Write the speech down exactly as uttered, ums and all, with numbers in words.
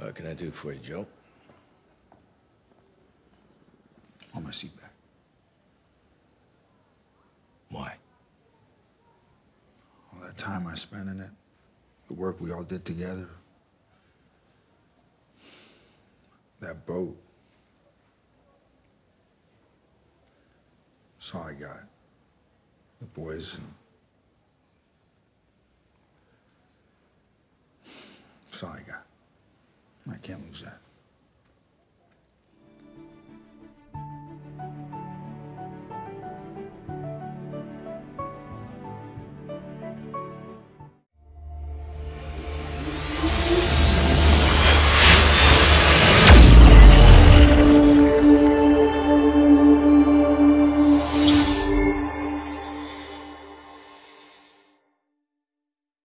What can I do for you, Joe? Want my seat back. Why? All that time I spent in it, the work we all did together. That boat. That's all I got. The boys. That's all I got. I can't lose that.